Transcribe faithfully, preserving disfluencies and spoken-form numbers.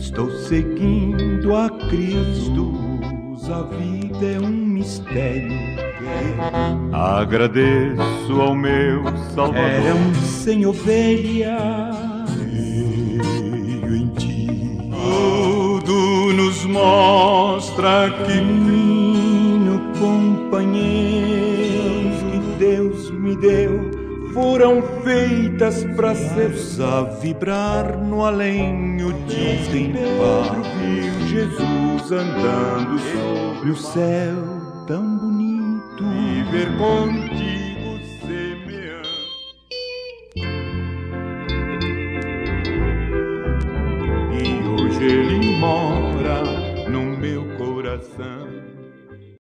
Estou seguindo a Cristo, a vida é um mistério. Agradeço ao meu Salvador. Era um sem ovelha, veio em ti. Tudo nos mostra que Menino companheiro que Deus me deu foram feitas para ser a vibrar no além. O desembarque viu Jesus andando sobre o céu tão bonito, viver contigo semeando. E hoje ele mora no meu coração.